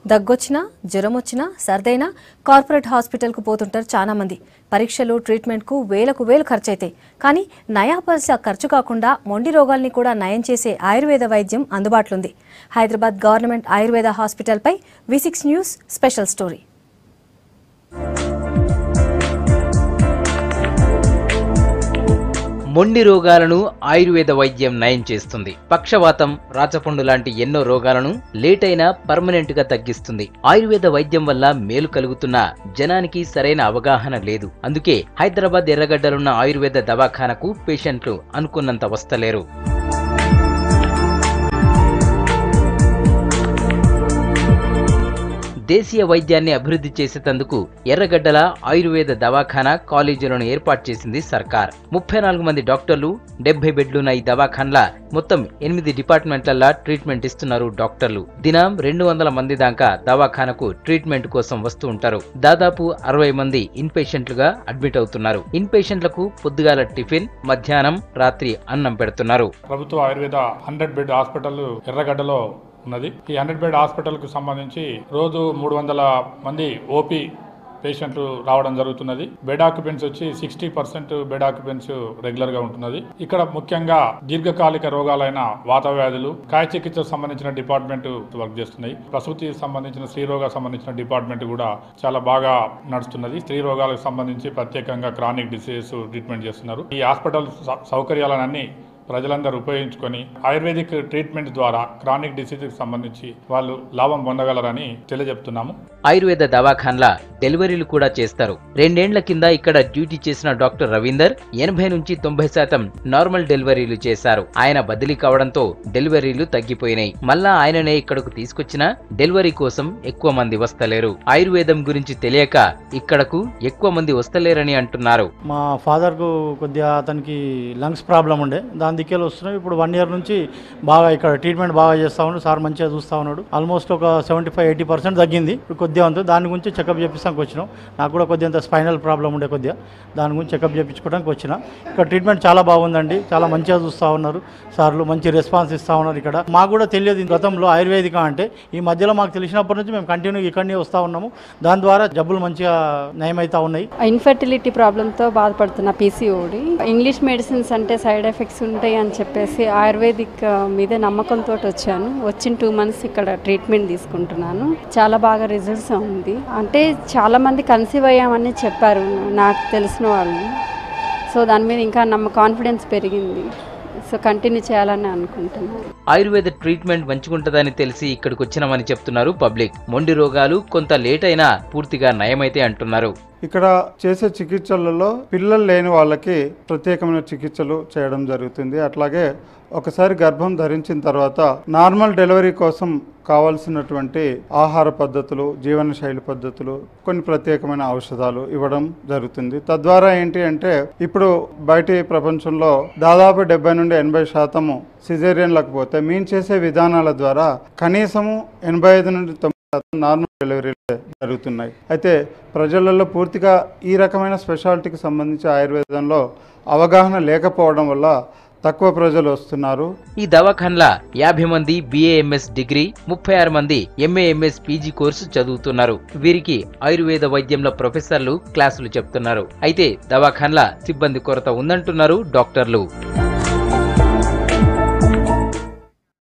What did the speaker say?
దగ్గొచ్చినా జ్వరం వచ్చినా సర్దైనా కార్పొరేట్ హాస్పిటల్కు పోతుంటారు చాలా మంది. పరీక్షలు ట్రీట్మెంట్కు వేలకు వేలు ఖర్చయితాయి. కానీ నయా పైసా ఖర్చు కాకుండా మొండి రోగాల్ని కూడా నయం చేసే ఆయుర్వేద వైద్యం అందుబాటులో ఉంది. హైదరాబాద్ గవర్నమెంట్ ఆయుర్వేద హాస్పిటల్పై V6 న్యూస్ స్పెషల్ స్టోరీ. మొండి రోగాలను ఆయుర్వేద వైద్యం నయం చేస్తుంది. పక్షవాతం, రాచపుండు లాంటి ఎన్నో రోగాలను లేట్ అయినా పర్మనెంట్ గా తగ్గిస్తుంది. ఆయుర్వేద వైద్యం వల్ల మేలు కలుగుతున్న జనానికి సరైన అవగాహన లేదు. అందుకే హైదరాబాద్ ఎర్రగడ్డలున్న ఆయుర్వేద దవాఖానకు పేషెంట్లు అనుకున్నంత వస్తలేరు. దేశీయ వైద్యాన్ని అభివృద్ధి చేసేందుకు ఎర్రగడ్డల ఆయుర్వేద దవాఖానా కాలేజీలను ఏర్పాటు చేసింది సర్కార్. 34 మంది డాక్టర్లు, 70 బెడ్లున్న ఈ దవాఖాన్ల మొత్తం 8 డిపార్ట్మెంట్లలో ట్రీట్మెంట్ ఇస్తున్నారు డాక్టర్లు. దినం 200 మంది దాకా దవాఖానకు ట్రీట్మెంట్ కోసం వస్తూ ఉంటారు. దాదాపు 60 మంది ఇన్ పేషెంట్లుగా అడ్మిట్ అవుతున్నారు. ఇన్ పేషెంట్లకు పొద్దుగాల టిఫిన్, మధ్యాహ్నం, రాత్రి అన్నం పెడుతున్నారు. ప్రభుత్వ ఆయుర్వేద 100 బెడ్ హాస్పిటల్ ఎర్రగడ్డలో ఉన్నది. ఈ 100 బెడ్ హాస్పిటల్ కు సంబంధించి రోజు 300 మంది ఓపీ పేషెంట్లు రావడం జరుగుతున్నది. బెడ్ ఆక్యుపెన్సీ వచ్చి 60% బెడ్ ఆక్యుపెన్సీ రెగ్యులర్ గా ఉంటున్నది. ఇక్కడ ముఖ్యంగా దీర్ఘకాలిక రోగాలైన వాత వ్యాధులు, కాయ చికిత్సకు సంబంధించిన డిపార్ట్మెంట్ వర్క్ చేస్తున్నాయి. ప్రసూతి సంబంధించిన స్త్రీ రోగాలకు సంబంధించిన డిపార్ట్మెంట్ కూడా చాలా బాగా నడుస్తున్నది. స్త్రీ రోగాలకు సంబంధించి ప్రత్యేకంగా క్రానిక్ డిసీజెస్ ట్రీట్మెంట్ చేస్తున్నారు. ఈ హాస్పిటల్ సౌకర్యాలన్నీ ప్రజలందరూ ఉపయోగించుకొని ఆయుర్వేదిక్ ట్రీట్మెంట్ ద్వారా క్రానిక్ డిసీజ్కి సంబంధించి వాళ్ళు లాభం పొందగలరని తెలియజెప్తున్నాము. ఆయుర్వేద దవాఖాన్ల డెలివరీలు కూడా చేస్తారు. 2 ఏళ్ల కింద ఇక్కడ డ్యూటీ చేసిన డాక్టర్ రవీందర్ 80 నుంచి 90% నార్మల్ డెలివరీలు చేశారు. ఆయన బదిలీ కావడంతో డెలివరీలు తగ్గిపోయినాయి. మళ్ళా ఆయననే ఇక్కడకు తీసుకొచ్చిన డెలివరీ కోసం ఎక్కువ మంది వస్తలేరు. ఆయుర్వేదం గురించి తెలియక ఇక్కడకు ఎక్కువ మంది వస్తలేరని అంటున్నారు. మా ఫాదర్ కు కొద్దిగా అతనికి లంగ్స్ ప్రాబ్లం ఉండే, దాని దిక్కేలు వస్తున్నాయి. ఇప్పుడు 1 ఇయర్ నుంచి బాగా ఇక్కడ ట్రీట్మెంట్ బాగా చేస్తా ఉన్నాడు. సార్ మంచిగా చూస్తా ఉన్నాడు. ఆల్మోస్ట్ ఒక 75-80% తగ్గింది. ఇప్పుడు కొద్దిగా ఉంది. దాని గురించి చెకప్ చేపిస్తానికి వచ్చినాం. నాకు కూడా కొద్దిగా స్పైనల్ ప్రాబ్లం ఉండే, కొద్దిగా దాని గురించి చెకప్ చేయించుకోవడానికి వచ్చిన. ఇక్కడ ట్రీట్మెంట్ చాలా బాగుందండి. చాలా మంచిగా చూస్తూ ఉన్నారు సార్లు, మంచి రెస్పాన్స్ ఇస్తూ ఉన్నారు. ఇక్కడ మాకు కూడా తెలియదు గతంలో ఆయుర్వేదిక అంటే. ఈ మధ్యలో మాకు తెలిసినప్పటి నుంచి మేము కంటిన్యూ ఇక్కడనే వస్తూ ఉన్నాము. దాని ద్వారా జబ్బులు మంచిగా నయమవుతా ఉన్నాయి. ఇన్ఫర్టిలిటీ ప్రాబ్లంతో బాధపడుతున్న PCOD, ఇంగ్లీష్ మెడిసిన్స్ అంటే సైడ్ ఎఫెక్ట్స్ ఉంటాయి అని చెప్పేసి ఆయుర్వేదిక్ మీద నమ్మకంతో వచ్చాను. వచ్చిన 2 months ఇక్కడ ట్రీట్మెంట్ తీసుకుంటున్నాను. చాలా బాగా రిజల్ట్స్ ఉంది. అంటే చాలా మంది కన్సీవ్ అయ్యామని చెప్పారు నాకు తెలిసిన వాళ్ళు. సో దాని మీద ఇంకా కాన్ఫిడెన్స్ పెరిగింది. సో కంటిన్యూ చేయాలని అనుకుంటున్నాను. ఆయుర్వేద ట్రీట్మెంట్ మంచిగుంటదని తెలిసి ఇక్కడికి వచ్చినామని చెప్తున్నారు పబ్లిక్. మొండి రోగాలు కొంత లేట్ అయినా పూర్తిగా నయమైతే అంటున్నారు. ఇక్కడ చేసే చికిత్సలలో పిల్లలు లేని వాళ్ళకి ప్రత్యేకమైన చికిత్సలు చేయడం జరుగుతుంది. అట్లాగే ఒకసారి గర్భం ధరించిన తర్వాత నార్మల్ డెలివరీ కోసం కావాల్సినటువంటి ఆహార పద్ధతులు, జీవన శైలి పద్ధతులు, కొన్ని ప్రత్యేకమైన ఔషధాలు ఇవ్వడం జరుగుతుంది. తద్వారా ఏంటి అంటే ఇప్పుడు బయటి ప్రపంచంలో దాదాపు 70 నుండి 80% సిజేరియన్లకు పోతే మేము చేసే విధానాల ద్వారా కనీసము 85 నుండి 90% నార్మల్ డెలివరీలు జరుగుతున్నాయి. అయితే ప్రజలలో పూర్తిగా ఈ రకమైన స్పెషాలిటీకి సంబంధించి ఆయుర్వేదంలో అవగాహన లేకపోవడం వల్ల తక్కువ ప్రజలు వస్తున్నారు. ఈ దవాఖాన్ల 50 మంది BA-MS డిగ్రీ, 36 మంది MA-MS PG కోర్సు చదువుతున్నారు. వీరికి ఆయుర్వేద వైద్యంలో ప్రొఫెసర్లు క్లాసులు చెప్తున్నారు. అయితే దవాఖాన్ల సిబ్బంది కొరత ఉందంటున్నారు డాక్టర్లు.